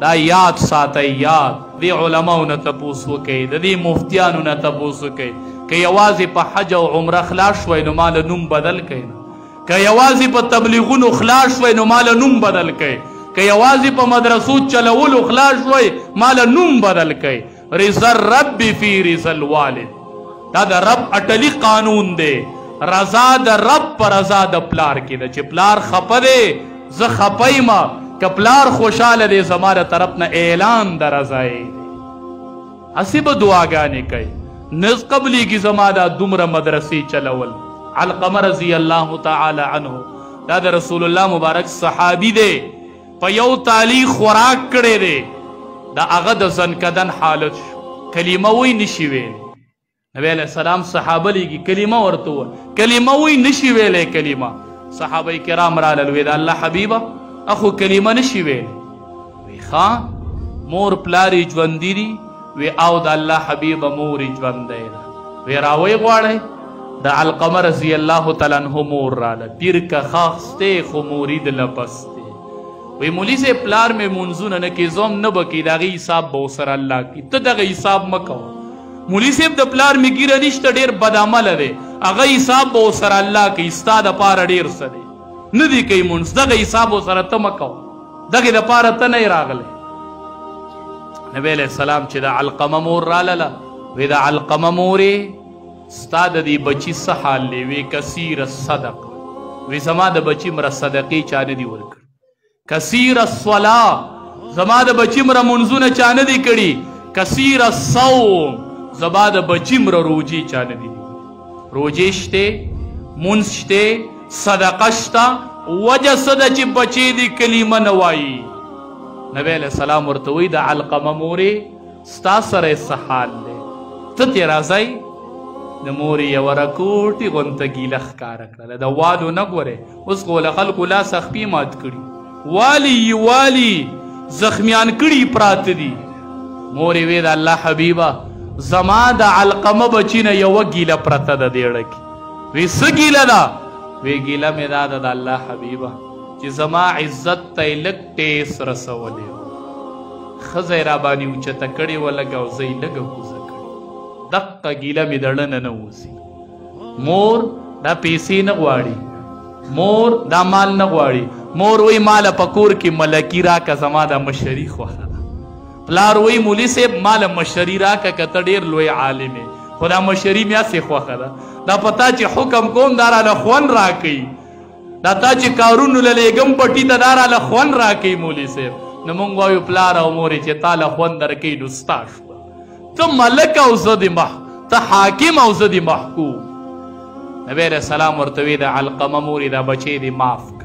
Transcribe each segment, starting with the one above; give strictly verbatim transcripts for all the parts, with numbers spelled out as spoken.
دا یاد ساتئ یاد دې علماو نه تپوس وکئ د دې مفتیانو نه تپوس وکئ که یوازې په حج او عمره خلاص شوئ نو ماله نوم بدل کئ که یوازې په تبلیغونو خلاص شوئ نو ماله نوم بدل کئ که یوازې په مدرسو چلولو خلاص شوئ ماله نوم بدل کئ رضا الرب فی رضا الوالد دا د رب اټلی قانون دی رضا د رب په رضا د پلار کې ده چې پلار خفه دی زه خفه یمه که پلار خوشحاله دی زما د طرف نه اعلان د رضایي دی هسې به دعاګانې کوي نز قبلیږي زما دا دومره مدرسې چلول علقمه رضی الله تعالی عنه دا د رسول الله مبارک صحابي دی په یو تالی خوراک کړی دی د هغه د زنکدن حالت شو کلمه وی نشي ویلی نبی علیہ السلام صحابه لیږي کلمه ورته وویل کلمه وی نشي ویلی کلمه صحابه کرام رالل وی د الله حبیبه اخو کلمه نشي ویلی وی ښه مور پلار یې ژوندي دي وی او د الله حبیبه مور یې ژوندی ده وی راوی غواړئ د علقمه رضی الله تعالی عنه مور راله پیر که خاخستې خو مرید لپستې وی مولی سے پلار میں منزونه نه کې زوم نه بکی دغه حساب به ورسره الله کی ته دغه حساب مه کوه مولی صاحب د پلار مې ګیره نشته ډېر بدعمله دی هغه حساب به ورسره الله کوي ستا دپاره ډېر څه دی نه دی کوي مونځ دغه حساب ورسره ته مه کوه دغې دپاره ته نه یې راغلی نبی علیه السلام چې د علقمه مور رالله وی د علقمه مورې ستا د دې بچي څه حال دی وی کثیر الصدق وی زما د بچي مره صدقې چا نه دي ورکړي کثیر الصلاة زما د بچی مره منځونه چا نه دي کړي کثیر الصوم زما د بچی مره روجې چا نه دي روجې شته منځ شته صدقه شته وجه څه ده چې بچی دي کلمه نه وایي نبی علیه السلام ورته وایي د علقمه مورې ستا سره یې څه حال دی ته ترې راځئ د مورې یوه رکوټې غونته ګیله ښکاره کړله د والو نه ګورې اوس خو له خلکو لاس اخپې مات کړي والی والی زخمیان کړي پراته دي مورې وی د الله حبیبه زما د علقمه بچي نه یوه ګیله پرته ده دېړه کې وی څه ګیله ده وی ګیله مې دا ده د الله حبیبه چې زما عزت ته یې لږ ټیس رسولی و ښځه یې راباندې اوچته کړې وه لږه او زه یې لږه کوزه کړې دقه ګیله مې د ړنه نه وځي مور دا پیسې نه غواړي مور دا مال نه غواړي مور وی ماله په کور کې ملکي راکه زما دا مشري خوښه ده پلار وی مولي صاحب ماله مشري راکه که ته ډېر لوی عالم یې خو دا مشري مې هسې خوښه ده دا په تا چې حکم کوم دا راله خوند راکوي دا تا چې کارونو له لېږم پټي ته دا راله خوند راکوي مولي صاحب نو موږ وایو پلار او مورې چې تا له خوند درکوي نو ستا شوه ته ملک او زه د مح ته حاکم او زه د محکوم نبی علیه السلام ورته وی د علقمه مورې دا بچی دې معاف که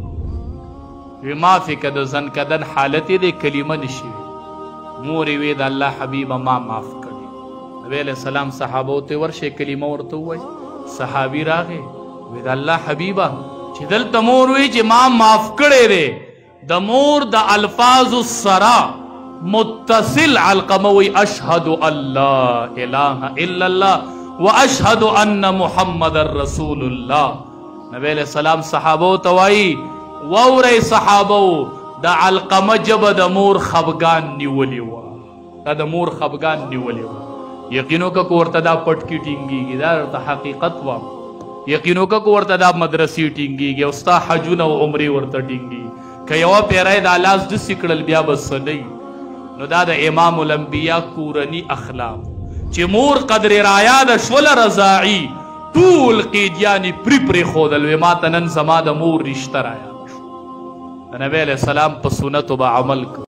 وی معافی که د زنکدن حالت دی کلمه نشي مورې وی د الله حبیبه ما معاف کړي نبی علیه السلام صحابو ته ورشئ کلمه ورته ووایي صحابي راغی وی د الله حبیبه چې دلته مور وی چې ما معاف کړی دی د مور د الفاظو سره متصل علقمه وی اشهد ان لا اله الا الله واشهد ان محمد رسول الله نبی علیہ السلام صحابو ته وایي واورئ صحابو د علقمه ژبه د مور خفګان نیولې وه دا د مور خفګان نیولې وه یقینو که ورته دا پټکي ټینګېږي دا ورته حقیقت وایم یقینو که ورته دا مدرسې ټینګېږي او ستا حجونه او عمرې ورته ټینګېږي که یوه پیری دا لاس داسې کړل بیا به څه نه نو دا د امام الانبیا کورني اخلاق چې مور قدر رایا د شوله رضاعي ټول قیدیانې پرې پرېښودل وی ما ته نن زما د مور رشته رایا د نبی علیه السلام په سنتو به عمل کو